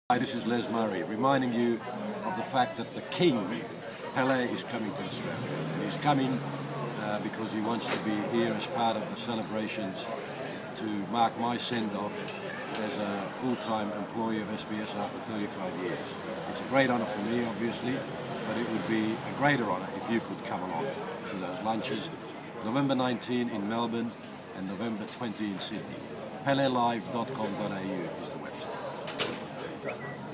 Hi, this is Les Murray, reminding you of the fact that the King, Pele, is coming to Australia. And he's coming because he wants to be here as part of the celebrations to mark my send-off as a full-time employee of SBS after 35 years. It's a great honour for me, obviously, but it would be a greater honour if you could come along to those lunches. November 19 in Melbourne and November 20 in Sydney. PeleLive.com.au is the website.